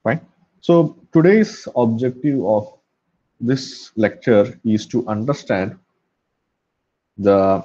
Fine. So today's objective of this lecture is to understand the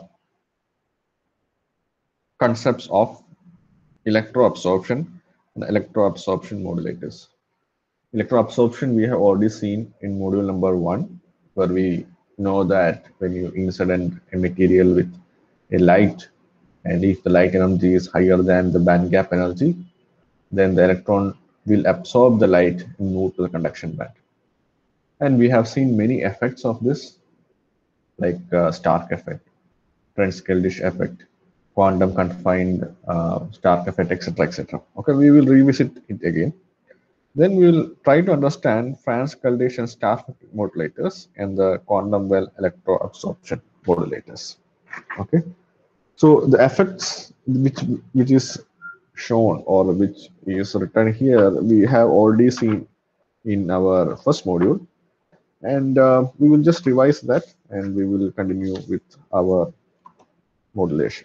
concepts of electroabsorption and electroabsorption modulators. Electroabsorption we have already seen in module number 1, where we know that when you incident a material with a light, and if the light energy is higher than the band gap energy, then the electron will absorb the light and move to the conduction band. And we have seen many effects of this, like Stark effect, French-Keldysh effect, quantum confined Stark effect, etc., etc. Okay, we will revisit it again. Then we will try to understand Franz-Keldysh and Stark modulators and the quantum well electroabsorption modulators. Okay, so the effects which is shown or which is written here, we have already seen in our first module, and we will just revise that and we will continue with our modulation.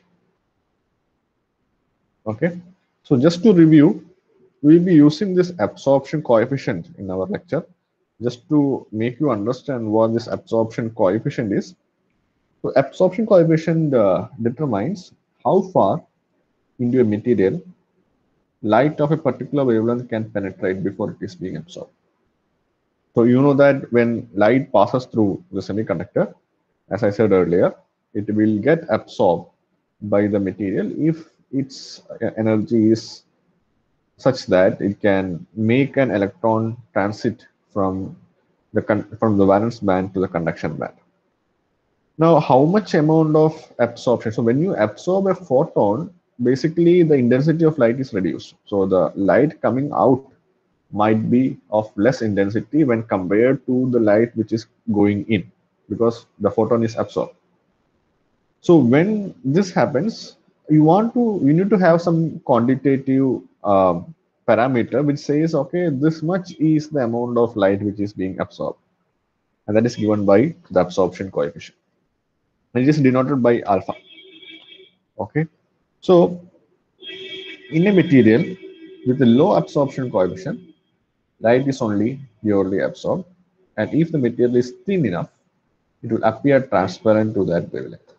Okay, so just to review, we will be using this absorption coefficient in our lecture just to make you understand what this absorption coefficient is. So absorption coefficient determines how far into a material light of a particular wavelength can penetrate before it is being absorbed. So you know that when light passes through the semiconductor, as I said earlier, it will get absorbed by the material if its energy is such that it can make an electron transit from the valence band to the conduction band. Now, how much amount of absorption? So when you absorb a photon, basically the intensity of light is reduced. So the light coming out might be of less intensity when compared to the light which is going in, because the photon is absorbed. So when this happens, you need to have some quantitative parameter which says, okay, this much is the amount of light which is being absorbed, and that is given by the absorption coefficient, and it is denoted by alpha. Okay, so in a material with a low absorption coefficient, light is only purely absorbed, and if the material is thin enough, it will appear transparent to that wavelength.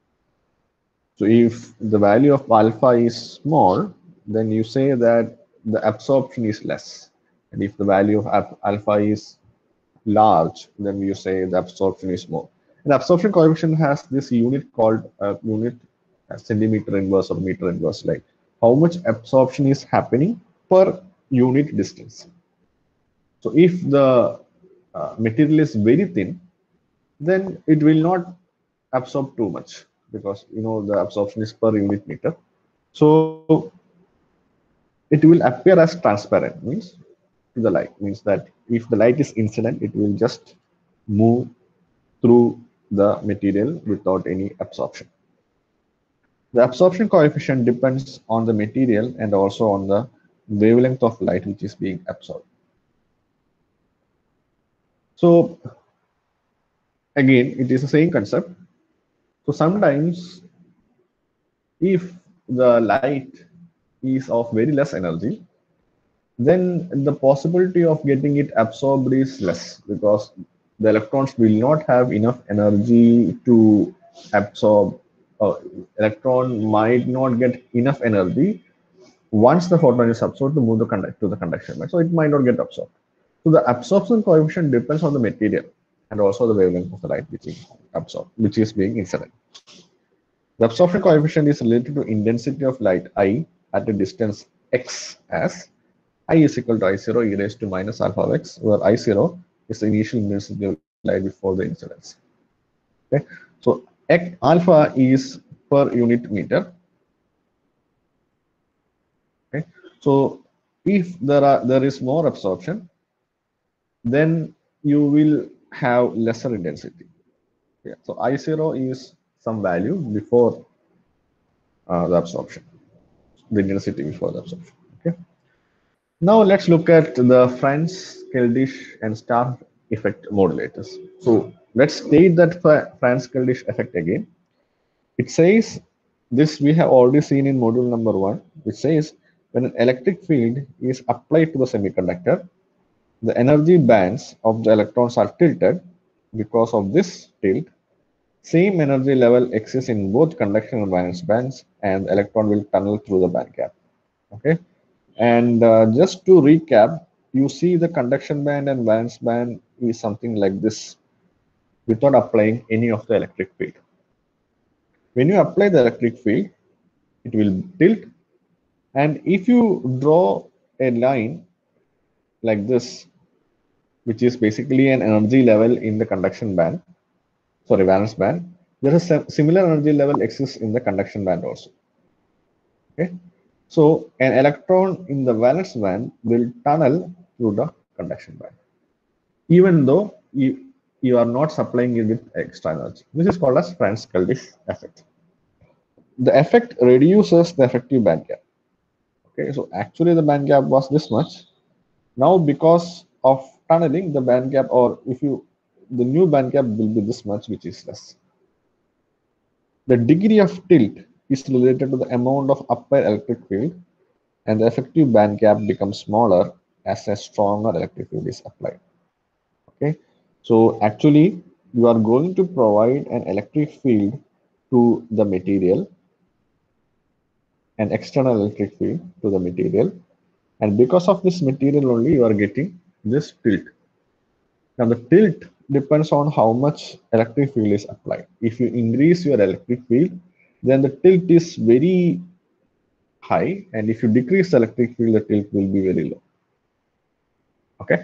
So if the value of alpha is small, then you say that the absorption is less. And if the value of alpha is large, then you say the absorption is more. And absorption coefficient has this unit called unit centimeter inverse or meter inverse, like how much absorption is happening per unit distance. So if the material is very thin, then it will not absorb too much, because you know the absorption is per unit meter. So it will appear as transparent, means to the light, means that if the light is incident, it will just move through the material without any absorption. The absorption coefficient depends on the material and also on the wavelength of light which is being absorbed. So again, it is the same concept. So sometimes if the light is of very less energy, then the possibility of getting it absorbed is less, because the electrons will not have enough energy to absorb. Electron might not get enough energy once the photon is absorbed to move to the conduction band, so it might not get absorbed. So the absorption coefficient depends on the material and also the wavelength of the light which is absorbed, which is being incident. The absorption coefficient is related to intensity of light I at a distance x, as I is equal to I0 e raised to minus alpha of x, where I0 is the initial intensity of light before the incidence. Okay, so alpha is per unit meter. Okay, so if there is more absorption, then you will have lesser intensity. Yeah, so I0 is some value before the absorption, the intensity before the absorption. Okay. Now let's look at the Franz, Keldysh, and Stark effect modulators. So let's state that Franz Keldysh effect again. It says this we have already seen in module number 1, which says when an electric field is applied to the semiconductor, the energy bands of the electrons are tilted. Because of this tilt, same energy level exists in both conduction and valence bands, and the electron will tunnel through the band gap. Okay, and just to recap, you see the conduction band and valence band is something like this without applying any of the electric field. When you apply the electric field, it will tilt, and if you draw a line like this, which is basically an energy level in the conduction band, sorry, valence band, there is a similar energy level exists in the conduction band also. Okay, so an electron in the valence band will tunnel through the conduction band, even though you are not supplying it with extra energy. This is called as Franz-Keldysh effect. The effect reduces the effective band gap. Okay, so actually the band gap was this much. Now because of tunneling, the band gap, or if you, the new band gap will be this much, which is less. The degree of tilt is related to the amount of applied electric field, and the effective band gap becomes smaller as a stronger electric field is applied. Okay, so actually you are going to provide an electric field to the material, an external electric field to the material, and because of this material only you are getting this tilt. Now the tilt depends on how much electric field is applied. If you increase your electric field, then the tilt is very high, and if you decrease the electric field, the tilt will be very low. Okay.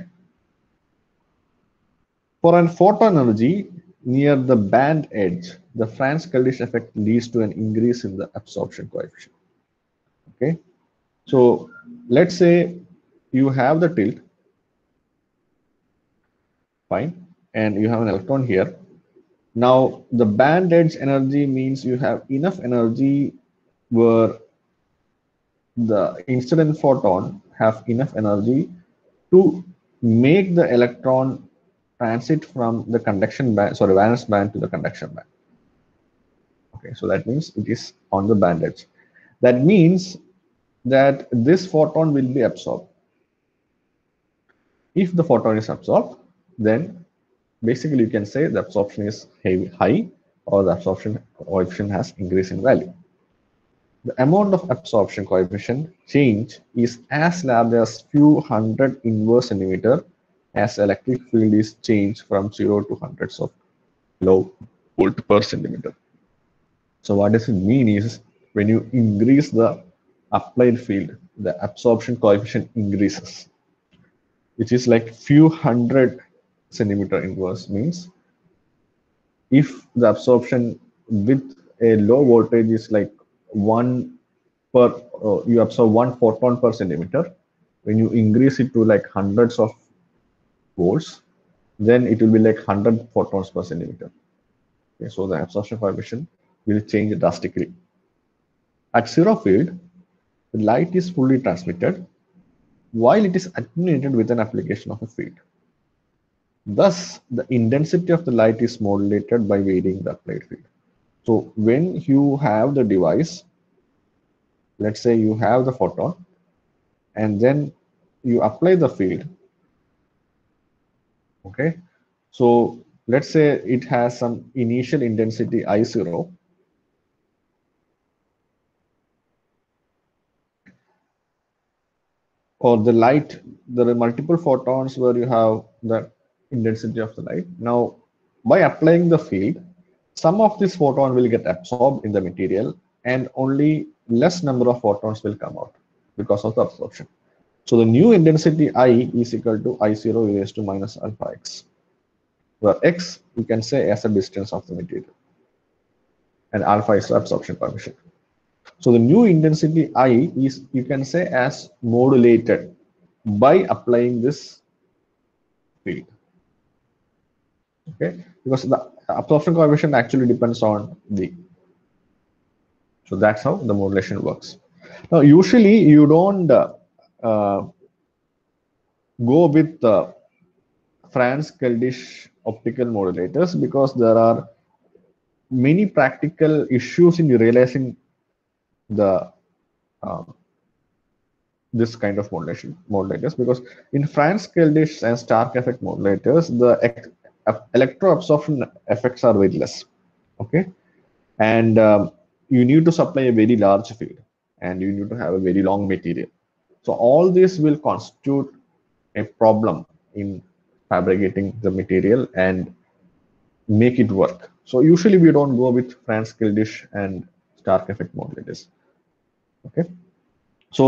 For an photon energy near the band edge, the Franz-Keldysh effect leads to an increase in the absorption coefficient. Okay. So let's say you have the tilt, fine, and you have an electron here. Now the band edge energy means you have enough energy where the incident photon have enough energy to make the electron transit from the conduction band, sorry, valence band to the conduction band. Okay, so that means it is on the band edge. That means that this photon will be absorbed. If the photon is absorbed, then basically you can say the absorption is high, or the absorption coefficient has increased in value. The amount of absorption coefficient change is as large as few hundred inverse centimeter as electric field is changed from 0 to hundreds of kilovolt per centimeter. So what does it mean is, when you increase the applied field, the absorption coefficient increases, which is like few hundred centimeter inverse. Means if the absorption with a low voltage is like you absorb 1 photon per centimeter, when you increase it to like hundreds of volts, then it will be like 100 photons per centimeter. Okay, so the absorption coefficient will change drastically. At zero field, the light is fully transmitted while it is attenuated with an application of a field. Thus, the intensity of the light is modulated by varying the applied field. So when you have the device, let's say you have the photon, and then you apply the field. Okay, so let's say it has some initial intensity I0. Or the light, there are multiple photons where you have the intensity of the light. Now, by applying the field, some of this photon will get absorbed in the material, and only less number of photons will come out because of the absorption. So the new intensity I is equal to I0 raised to minus alpha x, where x you can say as a distance of the material, and alpha is the absorption coefficient. So the new intensity I is, you can say, as modulated by applying this field. Okay, because the absorption coefficient actually depends on V. So that's how the modulation works. Now, usually you don't go with Franz-Keldysh optical modulators, because there are many practical issues in realizing the this kind of modulators, because in Franz Keldysh and Stark effect modulators, the electro absorption effects are very less. Okay, and you need to supply a very large field, and you need to have a very long material. So all this will constitute a problem in fabricating the material and make it work. So usually we don't go with Franz Keldysh and Stark effect modulators. Okay. So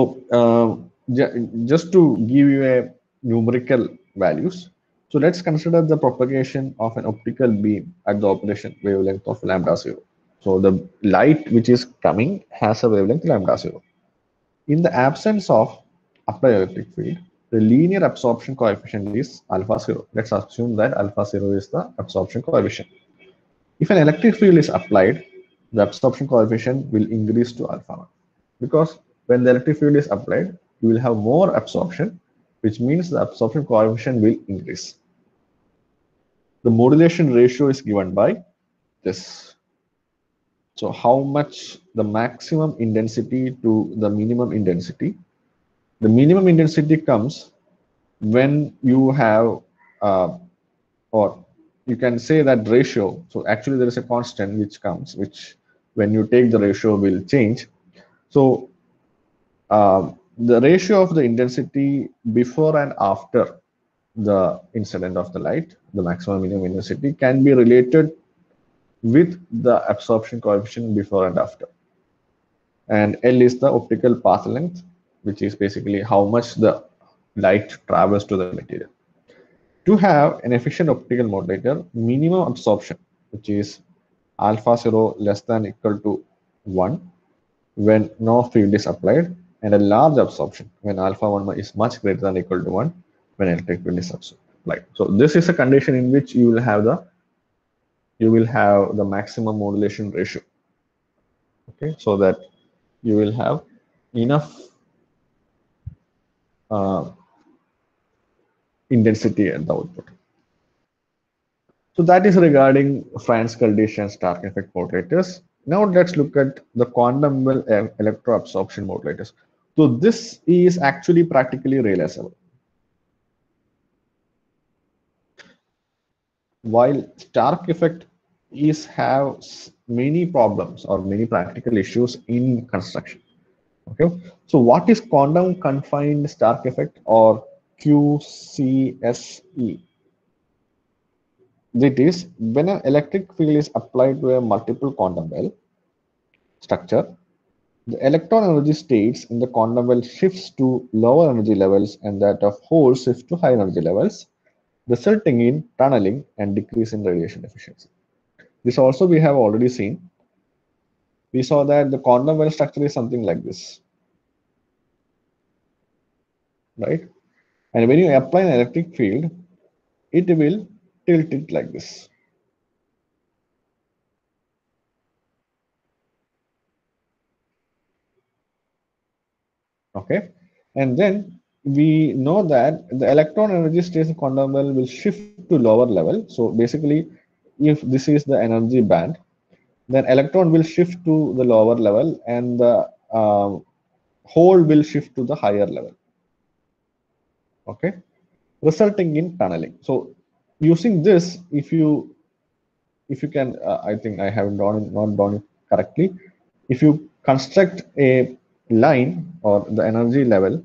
just to give you a numerical values, so let's consider the propagation of an optical beam at the operation wavelength of lambda 0. So the light which is coming has a wavelength lambda 0. In the absence of applied electric field, the linear absorption coefficient is alpha 0. Let's assume that alpha 0 is the absorption coefficient. If an electric field is applied, the absorption coefficient will increase to alpha 1, because when the electric field is applied, you will have more absorption, which means the absorption coefficient will increase. The modulation ratio is given by this. So how much the maximum intensity to the minimum intensity. The minimum intensity comes when you have, or you can say that ratio. So actually there is a constant which comes, which when you take the ratio will change. So the ratio of the intensity before and after the incident of the light, the maximum minimum intensity, can be related with the absorption coefficient before and after. And L is the optical path length, which is basically how much the light travels to the material. To have an efficient optical modulator, minimum absorption, which is alpha 0 less than equal to 1 when no field is applied, and a large absorption when alpha 1 is much greater than equal to 1 when electric field is applied. So this is a condition in which you will have the maximum modulation ratio. Okay, so that you will have enough intensity at the output. So that is regarding Franz Keldysh and Stark effect modulators. Now let's look at the quantum well electro absorption modulators. So this is actually practically realizable. While Stark effect have many problems or many practical issues in construction. Okay, so what is quantum confined Stark effect, or QCSE? That is, when an electric field is applied to a multiple quantum well structure, the electron energy states in the quantum well shifts to lower energy levels and that of holes shifts to high energy levels, resulting in tunneling and decrease in radiation efficiency. This also we have already seen. We saw that the quantum well structure is something like this, right? And when you apply an electric field, it will tilt it like this. Okay, and then we know that the electron energy states in quantum well will shift to lower level. So basically, if this is the energy band, then electron will shift to the lower level and the hole will shift to the higher level. Okay, resulting in tunneling. So using this, if you can, I think I have not done it correctly. If you construct a line or the energy level,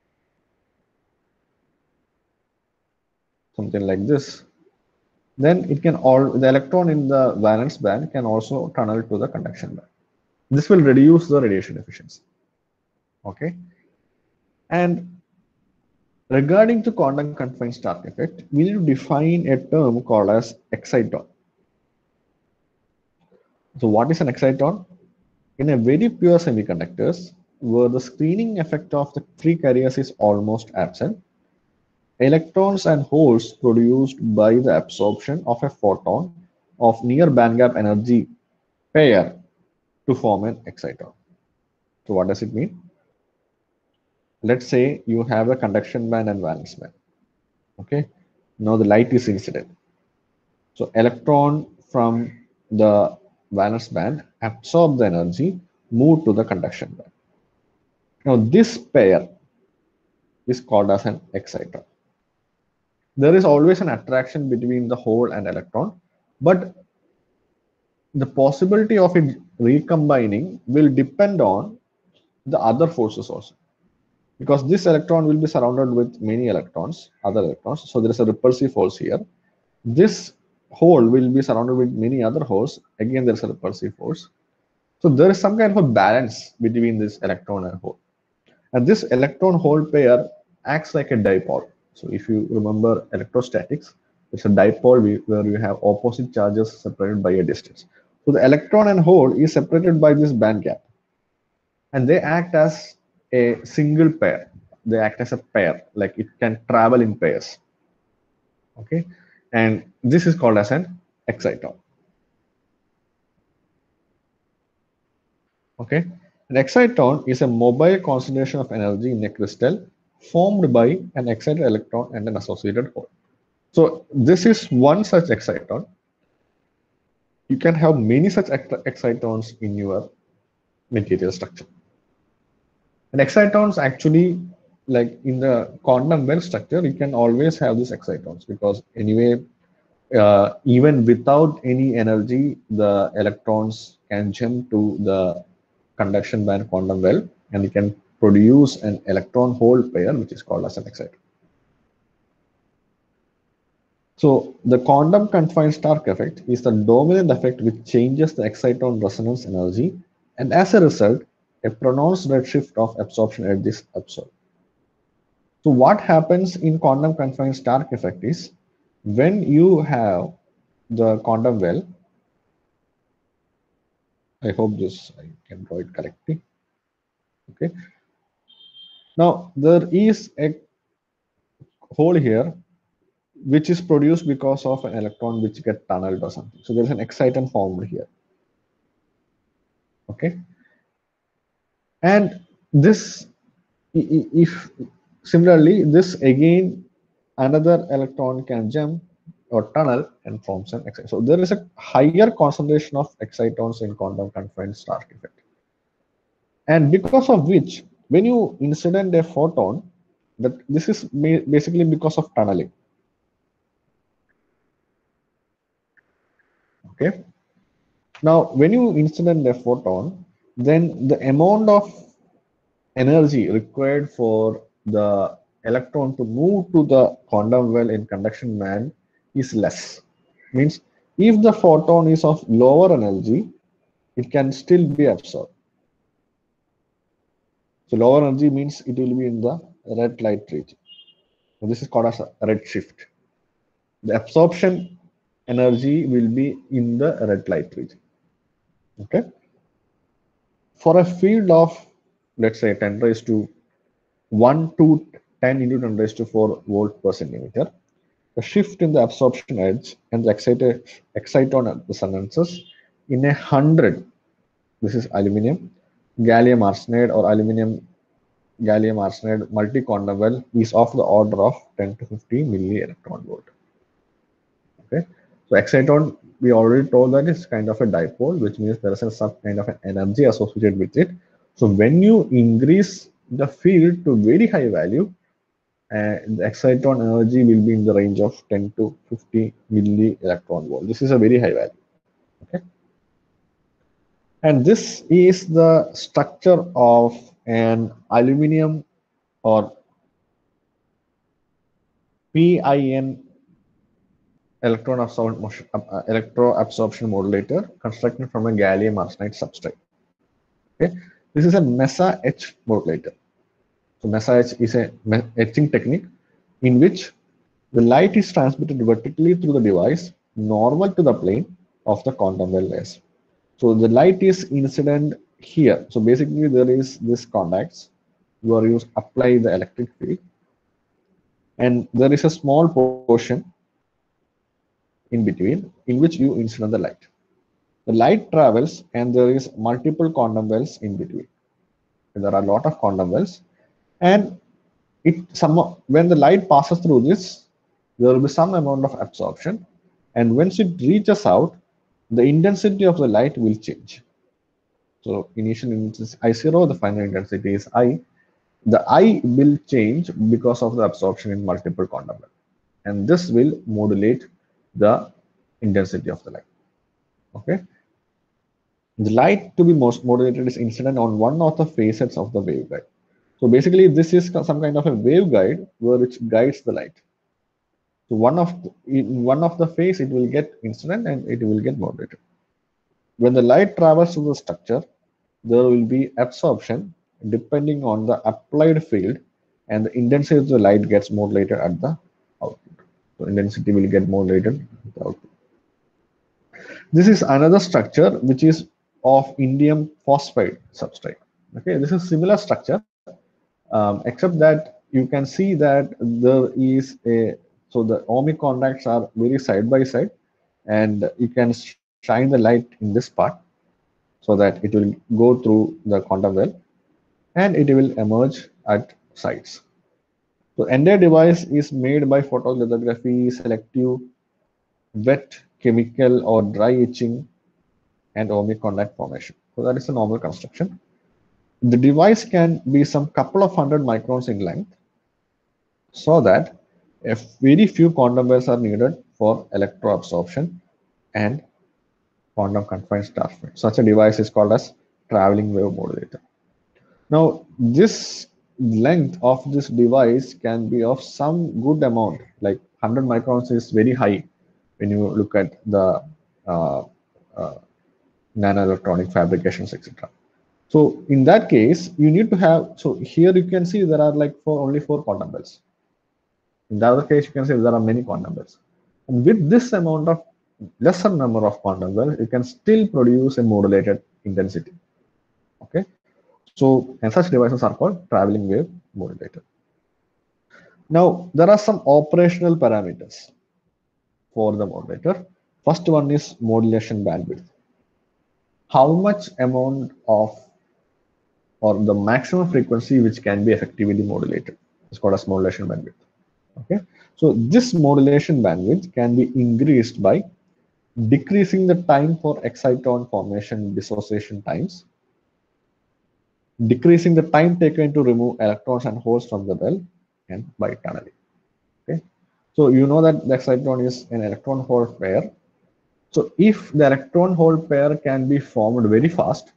something like this, then it can the electron in the valence band can also tunnel to the conduction band. This will reduce the radiation efficiency. Okay, and regarding to quantum confined Stark effect, we need to define a term called as exciton. So what is an exciton? In a very pure semiconductors, where the screening effect of the free carriers is almost absent, electrons and holes produced by the absorption of a photon of near bandgap energy pair to form an exciton. So what does it mean? Let's say you have a conduction band and valence band. Okay, now the light is incident. So electron from the valence band absorb the energy, move to the conduction band. Now this pair is called as an exciton. There is always an attraction between the hole and electron, but the possibility of it recombining will depend on the other forces also, because this electron will be surrounded with many electrons, other electrons. So there is a repulsive force here. This hole will be surrounded with many other holes. Again, there is a repulsive force. So there is some kind of a balance between this electron and hole. And this electron-hole pair acts like a dipole. So if you remember electrostatics, it's a dipole where you have opposite charges separated by a distance. So the electron and hole is separated by this band gap, and they act as a single pair. They act as a pair, like it can travel in pairs. Okay, and this is called as an exciton. Okay, an exciton is a mobile concentration of energy in a crystal formed by an excited electron and an associated hole. So this is one such exciton. You can have many such excitons in your material structure. And excitons actually, like in the quantum well structure, you can always have these excitons, because anyway, even without any energy, the electrons can jump to the conduction band quantum well, and you can produce an electron hole pair, which is called as an exciton. So the quantum confined Stark effect is the dominant effect which changes the exciton resonance energy, and as a result, a pronounced redshift of absorption edge is observed. So what happens in quantum confined Stark effect is, when you have the quantum well, I hope this I can draw it correctly. Okay. Now there is a hole here which is produced because of an electron which get tunneled or something. So there's an exciton formed here. Okay. And this, if similarly, this again, another electron can jump or tunnel and forms an exciton. So there is a higher concentration of excitons in quantum confined Stark effect. And because of which, when you incident a photon, that this is basically because of tunneling. Okay. Now, when you incident a photon, then the amount of energy required for the electron to move to the quantum well in conduction band is less. Means if the photon is of lower energy, it can still be absorbed. So lower energy means it will be in the red light region. So this is called as a redshift. The absorption energy will be in the red light region. Okay. For a field of, let's say, 10 raised to 1 to 10 into 10 raised to 4 volt per centimeter, the shift in the absorption edge and the exciton resonances in 100, this is aluminum, gallium arsenide or aluminum gallium arsenide multi-quantum well, is of the order of 10 to 15 milli electron volt. Okay, so exciton, we already told that it's kind of a dipole, which means there is some kind of an energy associated with it. So when you increase the field to very high value, the exciton energy will be in the range of 10 to 50 milli electron volt. This is a very high value. Okay, and this is the structure of an aluminum or PIN electron absorption modulator constructed from a gallium arsenide substrate. Okay, this is a MESA etch modulator. So MESA etch is a etching technique in which the light is transmitted vertically through the device normal to the plane of the quantum well layers. So the light is incident here. So basically there is this contacts where you apply the electric field, and there is a small portion in between in which you incident the light. The light travels and there is multiple quantum wells in between. There are a lot of quantum wells, and when the light passes through this, there will be some amount of absorption, and once it reaches out, the intensity of the light will change. So initial intensity I0, the final intensity is I. the I will change because of the absorption in multiple quantum wells, and this will modulate the intensity of the light. Okay, the light to be most modulated is incident on one of the facets of the waveguide. So basically, this is some kind of a waveguide which guides the light. So in one of the phase, it will get incident and it will get modulated. When the light travels through the structure, there will be absorption depending on the applied field, and the intensity of the light gets modulated at the output. So intensity will get modulated at the output. This is another structure which is of indium phosphide substrate. Okay, this is similar structure, except that you can see that there is so the ohmic contacts are very side by side, and you can shine the light in this part so that it will go through the quantum well and it will emerge at sites. So entire device is made by photolithography, selective wet chemical or dry etching, and ohmic contact formation. So that is a normal construction. The device can be some couple of hundred microns in length, so that a very few quantum wells are needed for electroabsorption and quantum confined transmit. Such a device is called as traveling wave modulator. Now, this length of this device can be of some good amount, like 100 microns is very high when you look at the uh, uh, nanoelectronic fabrications, etc. So in that case, you need to have, so here you can see there are like only four quantum bells. In the other case, you can say there are many quantum bells. And with this amount of lesser number of quantum bells, you can still produce a modulated intensity. Okay. So, and such devices are called traveling wave modulator. Now, there are some operational parameters for the modulator. First one is modulation bandwidth. How much amount of or the maximum frequency which can be effectively modulated is called as modulation bandwidth. Okay, so this modulation bandwidth can be increased by decreasing the time for exciton formation dissociation times, decreasing the time taken to remove electrons and holes from the well, and by tunneling. Okay, so you know that the exciton is an electron hole pair. So if the electron hole pair can be formed very fast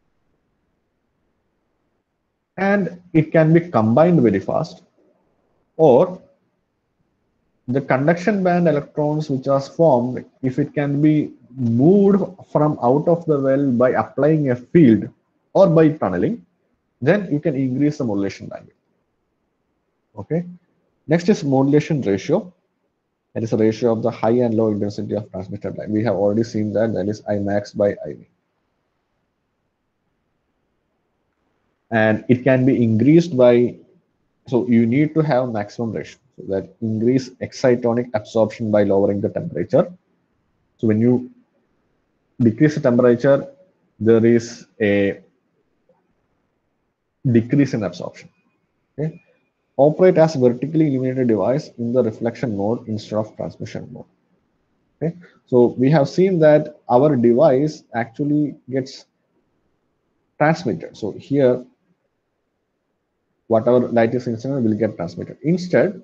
and it can be combined very fast, or the conduction band electrons which are formed, if it can be moved from out of the well by applying a field or by tunneling, then you can increase the modulation bandwidth. Okay. Next is modulation ratio. That is a ratio of the high and low intensity of transmitted light. We have already seen that, that is I max by IV. And it can be increased by, so you need to have maximum ratio. So that increase excitonic absorption by lowering the temperature. So when you decrease the temperature, there is a decrease in absorption. Okay. Operate as vertically illuminated device in the reflection mode instead of transmission mode. Okay. So we have seen that our device actually gets transmitted. So here, whatever light is incident will get transmitted. Instead,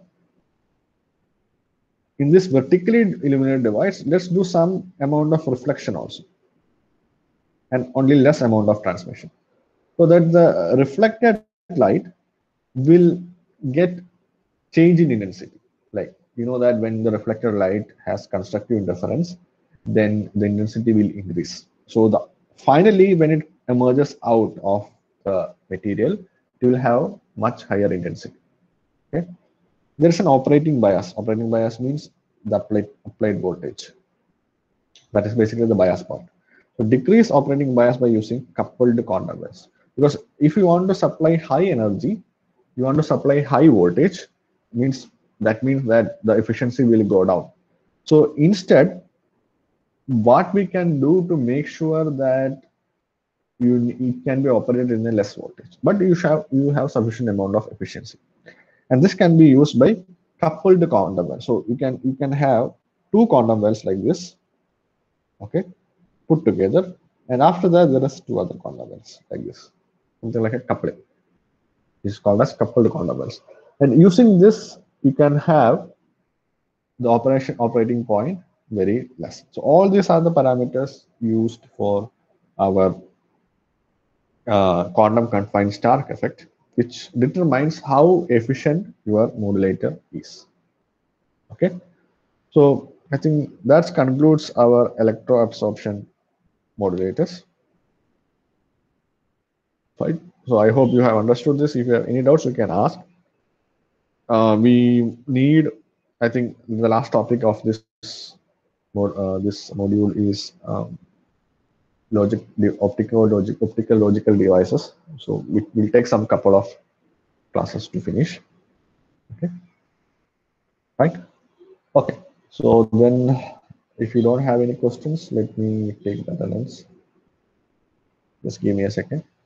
in this vertically illuminated device, let's do some amount of reflection also, and only less amount of transmission, so that the reflected light will get change in intensity. Like, you know that when the reflected light has constructive interference, then the intensity will increase. So the finally, when it emerges out of the material, it will have much higher intensity. Okay. There is an operating bias. Operating bias means the applied voltage. That is basically the bias part. So decrease operating bias by using coupled quantum wells. Because if you want to supply high energy, you want to supply high voltage, means that the efficiency will go down. So instead, what we can do to make sure that it can be operated in a less voltage, but you have sufficient amount of efficiency, and this can be used by coupled quantum wells. So you can have two quantum wells like this, okay, put together, and after that there is two other quantum wells like this, something like a coupling. is called as coupled counterbalance. And using this, you can have the operating point very less. So all these are the parameters used for our quantum confined Stark effect, which determines how efficient your modulator is. Okay, so I think that concludes our electro absorption modulators. Right. So I hope you have understood this. If you have any doubts, you can ask. We need, I think, the last topic of this module is optical logical devices. So it will take some couple of classes to finish. Okay, right? Okay. So then, if you don't have any questions, let me take the balance. Just give me a second.